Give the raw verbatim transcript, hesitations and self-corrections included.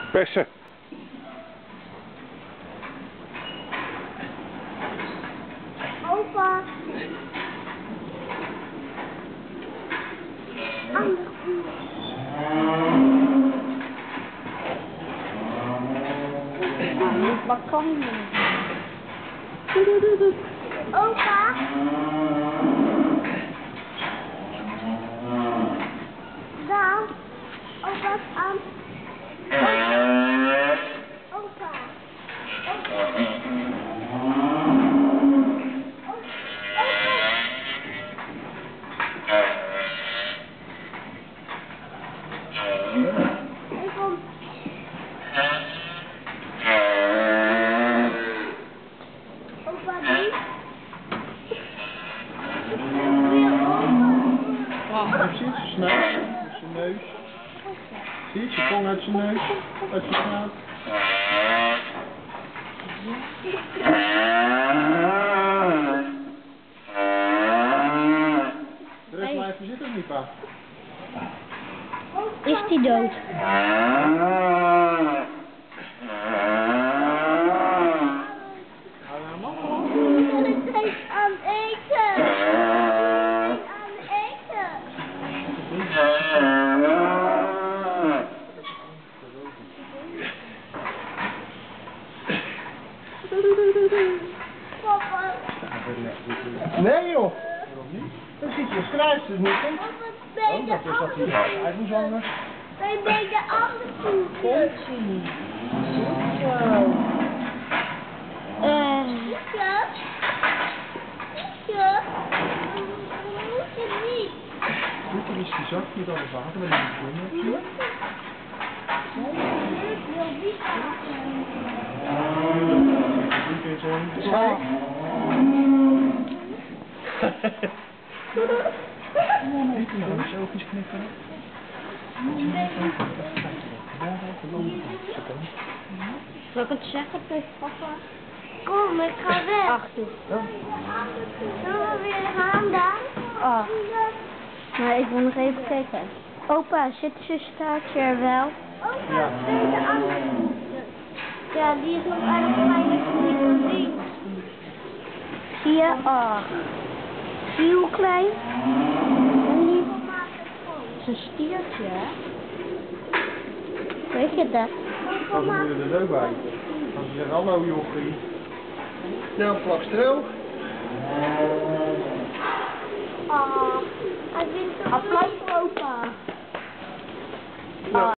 Persen. Opa. Niet bakken. Opa. Daar. Opa's aan. Opa. Ik kom. Opa, niet. Ah, zie je zijn snuit, zijn neus. Zie je zijn tong uit zijn neus, uit zijn snuit. De rest blijven zitten of niet, pa? Is die dood? Ben ik steeds aan het eten? Aan het eten? Papa. Nee joh! Waarom niet? Dan zit je als kruis, dus niet hè? Papa, ben Oh, dat is dat hij je uit moet hangen. Ben je de andere Komt-ie. Zo. Eh. Ja? Ja? Moet je niet? Dit is die zak met al het water met een bloemen op je. Ik wil niet Drie keer zo. Zo. Niet in de selfies knippen. Zal ik het zeggen tegen papa? Kom, ik ga weg. Achter. Zullen we weer gaan dan? Ah. Maar ik wil nog even kijken. Opa, zit zijn staartje er wel? Opa, ja. Ben de andere. Ja, die is nog erg klein, ik kan niet zo zien. Zie je? Ah. Zie je hoe klein? Zijn stiertje, hè? Weet je dat? Dan moet je er ook bij. Als ze zeggen, hallo jochie. Nou, plak droog. Ah, hij vindt het Applaus voor opa. Nou.